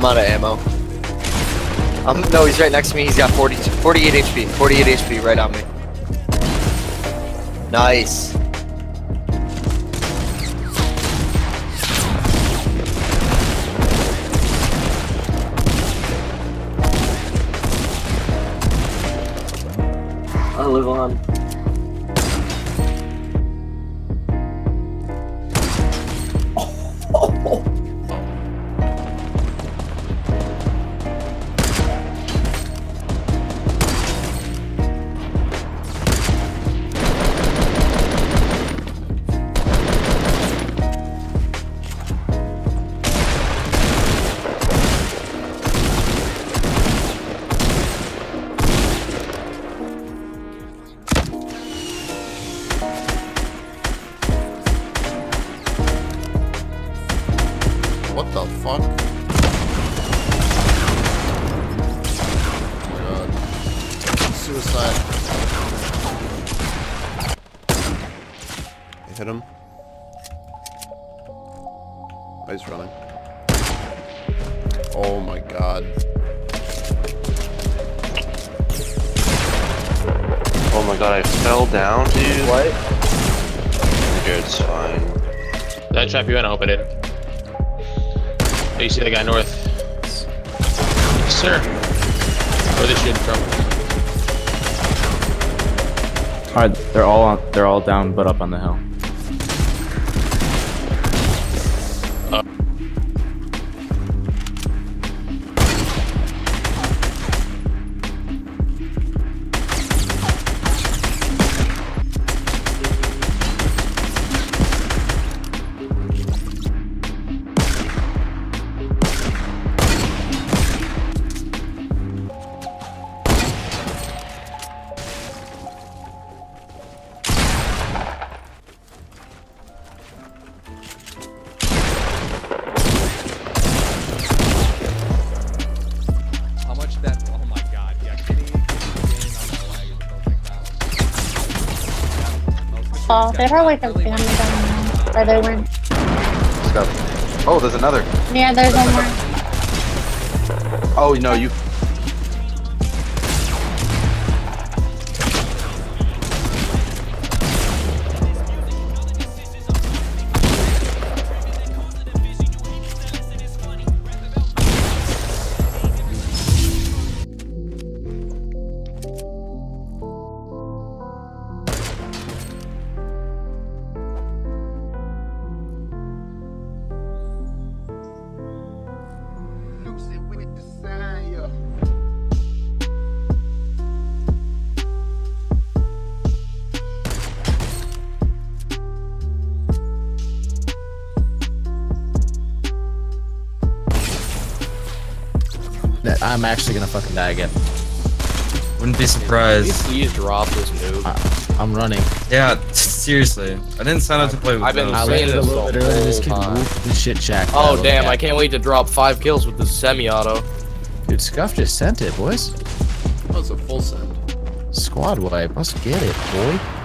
I'm out of ammo. No, he's right next to me. He's got 48 HP. 48 HP right on me. Nice. I live on. What the fuck? Oh my god. Suicide. I hit him. Oh, he's running. Oh my god. Oh my god, I fell down, dude. What? Dude, it's fine. That trap you went, open it. Oh, you see that guy north? Yes, sir. Where are they shooting from? Alright, they're all down but up on the hill. Oh, they probably have family down there. Or they went. Scuf. Oh, there's another. Yeah, there's one more. Oh, no, you. I'm actually gonna fucking die again. Wouldn't be surprised. Please drop this move. I'm running. Yeah, seriously. I didn't sign up to play with I've been those. I saying landed a this little the bit earlier. This whole kid time. whooped the shit shack. Oh damn, I can't wait to drop 5 kills with this semi-auto. Dude, Scuf just sent it, boys. That was a full send. Squad wipe. Let's get it, boy.